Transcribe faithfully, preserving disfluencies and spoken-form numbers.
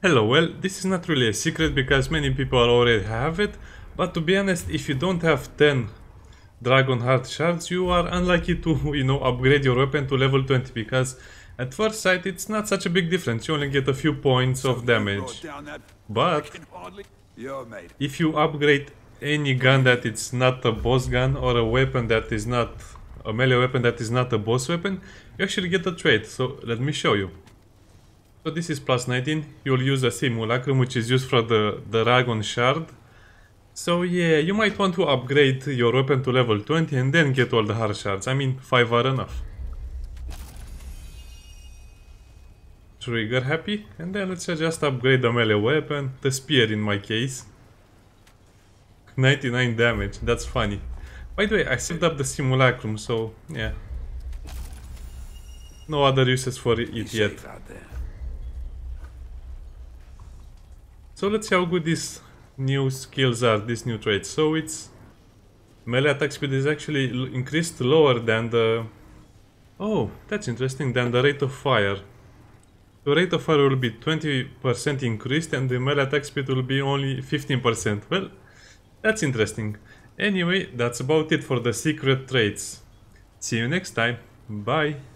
Hello, well, this is not really a secret because many people already have it, but to be honest, if you don't have ten Dragon Heart shards, you are unlikely to, you know, upgrade your weapon to level twenty because at first sight it's not such a big difference, you only get a few points of damage. But if you upgrade any gun that it's not a boss gun or a weapon that is not a melee weapon that is not a boss weapon, you actually get a trait. So let me show you. So this is plus nineteen, you'll use a simulacrum which is used for the, the Dragon Shard. So yeah, you might want to upgrade your weapon to level twenty and then get all the heart shards. I mean, five are enough. Trigger happy, and then let's just upgrade the melee weapon, the spear in my case. ninety-nine damage, that's funny. By the way, I set up the simulacrum, so yeah. No other uses for it yet. So let's see how good these new skills are, these new traits. So it's melee attack speed is actually increased lower than the... Oh, that's interesting, than the rate of fire. The rate of fire will be twenty percent increased and the melee attack speed will be only fifteen percent. Well, that's interesting. Anyway, that's about it for the secret traits. See you next time. Bye.